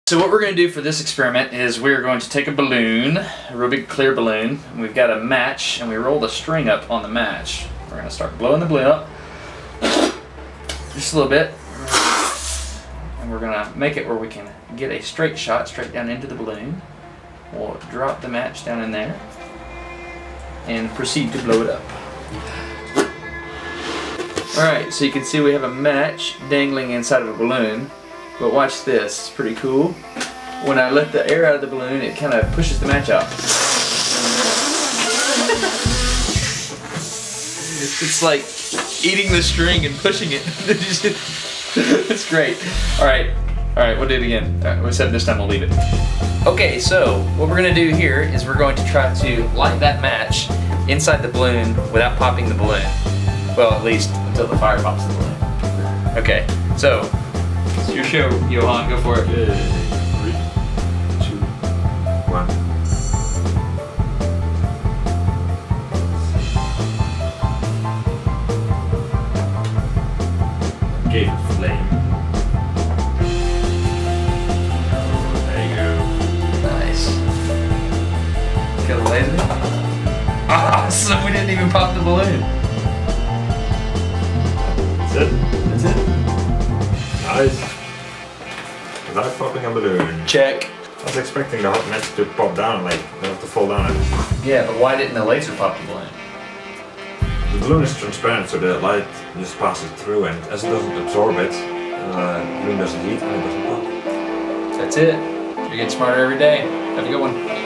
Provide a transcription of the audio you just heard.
So what we're going to do for this experiment is we're going to take a balloon, a real big clear balloon, and we've got a match, and we roll the string up on the match. We're going to start blowing the balloon up, just a little bit, and we're going to make it where we can get a straight shot straight down into the balloon. We'll drop the match down in there, and proceed to blow it up. Alright, so you can see we have a match dangling inside of a balloon. But watch this, it's pretty cool. When I let the air out of the balloon, it kind of pushes the match out. It's like eating the string and pushing it. It's great. Alright, we'll do it again. We said this time we'll leave it. Okay, so what we're going to do here is we're going to try to light that match inside the balloon without popping the balloon. Well, at least until the fire pops the balloon. Okay, so it's your show, Johan. Go for it. 3, 2, 1. Gave it flame. There you go. Nice. Kill the laser. Awesome! We didn't even pop the balloon. That's it. That's it. Nice. Without popping a balloon. Check. I was expecting the hot match to pop down, like, to fall down. Yeah, but why didn't the laser pop the balloon? The balloon is transparent, so the light just passes through, and as it doesn't absorb it, the balloon doesn't heat and it doesn't pop. That's it. You're getting smarter every day. Have a good one.